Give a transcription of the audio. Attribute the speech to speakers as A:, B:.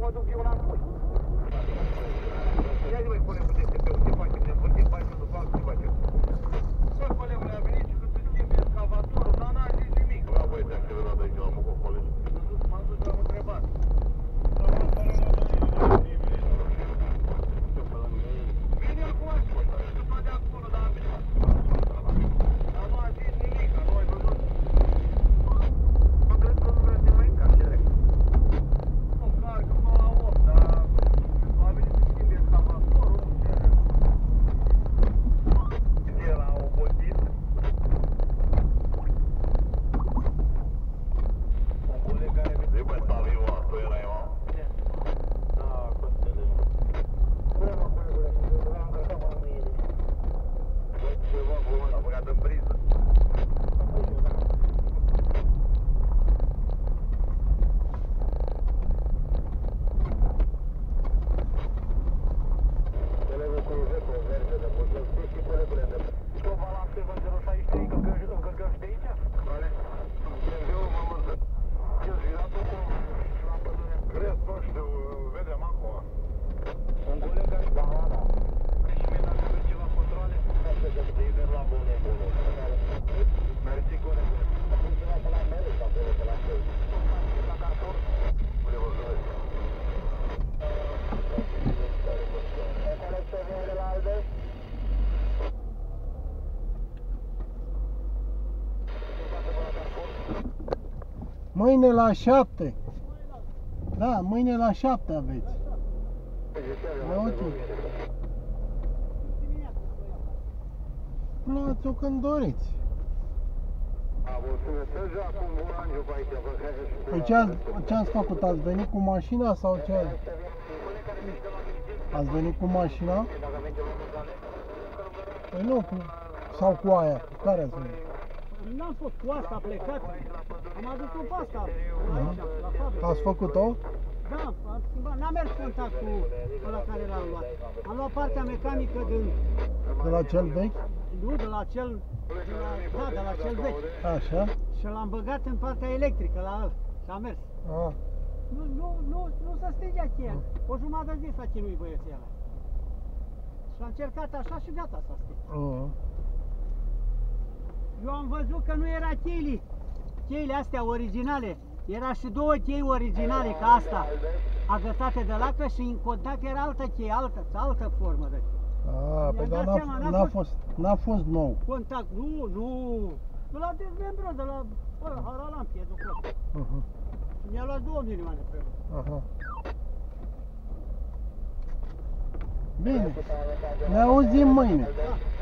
A: mă duc eu la voi. Ia zi, băi, colegul de STP-ul, ce facem? Ne învârtim, facem după altul, ce facem? Bă, colegule, a venit și că se schimbe excavatorul, dar n-a zis nimic.
B: La voi te accelerat aici, la Mucov College.
A: M-am dus, l-am întrebat. Vine acum, că tot de acolo, dar am venit. Dar nu a zis nimic, că nu ai văzut. Mă cred că nu vrea să te mai încarce direct. Nu, carcă până la 8, dar a venit să schimbe excavatorul. E la obosit. Un coleg care vine.
B: Îi băi, Taviu, tu erai, mă?
A: Da, Costele. Bună, mă, colegule, l-am încărcat mă în mâine.
B: Băi, ceva bun, a băgat în priză.
A: Colegul cu Iveco, verde de Buzău, și colegule de Buzău. Tu balansezi în 063, încărcăm și de aici?
B: Care? Eu mă mântă.
A: Ce-ți viratul cu la pădure?
B: Crezi, nu știu, vedem acum.
A: Un coleg care... Da, da. Că și mie dacă merge la controle, asta că de iver la bune, bune. Mersi, colegule. A funcționat pe la Merus, acolo, pe la Săi. La cartor.
B: Unde vă zăreți?
A: Coleg să vine de la Albe?
C: Mâine la 7. Da, mâine la 7 aveți. Ok. Luați-o când doriți. Păi ce-ați făcut? Ați venit cu mașina sau ce? Ați venit cu mașina? Păi nu, sau cu aia. Cu care ați venit?
D: N-am fost cu asta, a plecat. Am adus-o pe asta, aici, la fabrică.
C: Ați făcut-o?
D: Da, n-am mers contact cu ăla care l-am luat. Am luat partea mecanică din...
C: De la cel vechi?
D: Nu, de la cel... Da, de la cel vechi.
C: Așa?
D: Și l-am băgat în partea electrică la ăla. Și am mers.
C: Ah.
D: Nu se strigea cheia. O jumătate de zi s-a chinuit băieții ăla. Și a încercat așa și gata s-a stricat. Eu am văzut că nu era cheile. Cheile astea originale. Era și două chei originale ca asta, agățate de lacă și în contact era altă cheie, altă formă de cheie.
C: Păi dar n-a fost nou.
D: Contact, nu. De la dezmembru, de la Haralampie, de acolo. Mi-a luat 2 milioane pe el.
C: Bine, ne auzim mâine.
D: Da.